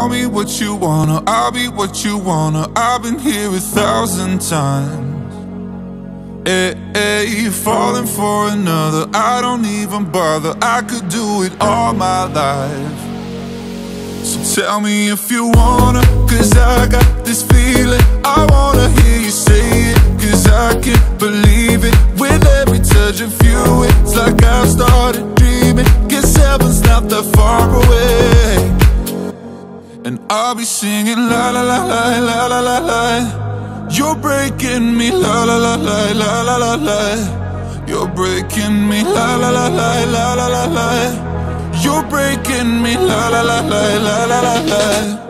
tell me what you wanna, I'll be what you wanna. I've been here 1,000 times. Hey, falling for another, I don't even bother. I could do it all my life. So tell me if you wanna, cause I got this feeling. I wanna hear you say it, cause I can't believe it. With every touch of you, it's like I've started dreaming. Guess heaven's not that far away. And I'll be singing la la la la la la la la. You're breaking me la la la la la la la la. You're breaking me la la la la la la la la. You're breaking me la la la la la la la la.